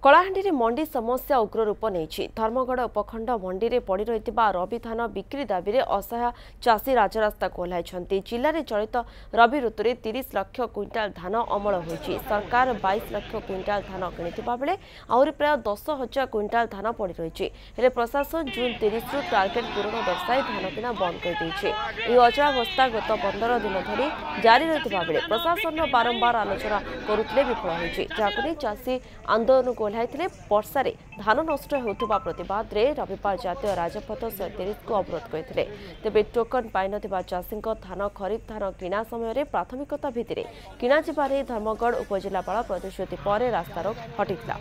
कलाहांडी मंडी समस्या उग्र रूप नहीं। धर्मगढ़ उपखंड मंडी में पड़ रही रबी धान बिक्री दाबी में असहाय चाषी राजरास्ता ओह्लाई। जिले में चलित रबी ऋतु में 30 लाख क्विंटाल धान अमल होती। सरकार 22 लाख क्विंटाल धान किणुवा बेले आहरी प्राय 10,000 क्विंटाल धान पड़ रही है। प्रशासन जून 30 रु टार्गेट पूरण दर्शाई धान किना बंद कर अचलावस्था गत 15 दिन धरी जारी रही बेले प्रशासन बारंबार आलोचना करुले विफल होती। चाषी आंदोलन को वर्षा धान नष्ट होता प्रतिवाद रे रविवार जातीय राजपथ 130 को अवरोध करते। तेज टोकन पाई चाषी धान खरीफ धान किणा समय प्राथमिकता भित्ति किणा जारे धर्मगढ़ उपजिलापाल प्रतिश्रुति पर रास्तारोक हटिता।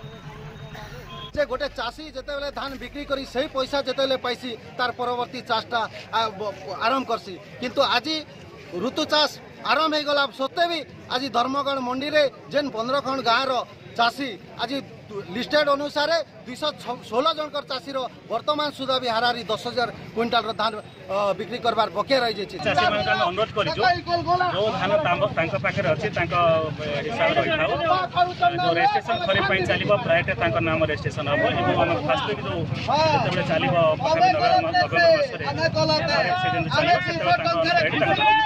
गोटे चाषी जिते धान बिक्री करी सही पैसा जिते पाइसी तार परवर्ती चाषटा आरंभ करसी किंतु आज ऋतु चाष आरंभ हो गला सत्ते भी आज धर्मगढ़ मंडी रे जेन 15 खंड गाँव चाषी आज लिस्टेड अनुसार 216 जनकर चाषी वर्तमान सुधा भी हारारी 10,000 क्विंटाल धान बिक्री करबार बके रही जाइए। चाषी मान अनुरोध करिजो जो धान तांका पाखे अछि तांका हिसाब रहिथाउ जो रजिस्ट्रेशन खरीफ पई चलिबो प्रायटे तांका नाम रजिस्ट्रेशन हबो एवं हम फास्ट जो जेतेबेले चलिबो नवेम्बर मास रे सेदिन चलिबो सेतेबेले तांका